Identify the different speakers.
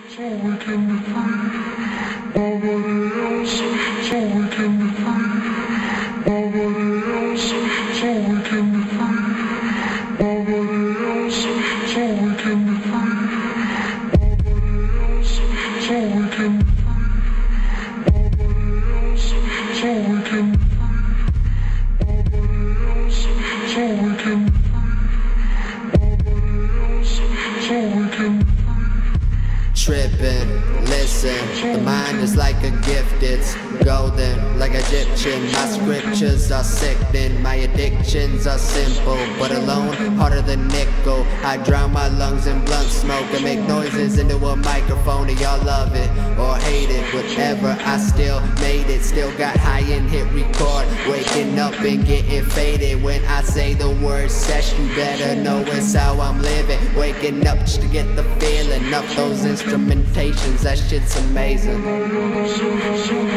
Speaker 1: so we can be free. Nobody else, so we can be free. Nobody else, so we can be free. Nobody else, so we can be free. Nobody else, so we can be free. Nobody else, so we can be free. Nobody else, so we can be free. Nobody else, so we can be free.
Speaker 2: Trippin', listen, the mind is like a gift, it's golden, like Egyptian. My scriptures are sickening, my addictions are simple, but alone, harder than nickel. I drown my lungs in blunt smoke and make noises into a microphone, and y'all love it or hate it, whatever. I still made it, still got high and hit record, waking up and getting faded. When I say the word sesh, you better know it's how I'm living. Waking up just to get the feeling of those instrumentations, that shit's amazing.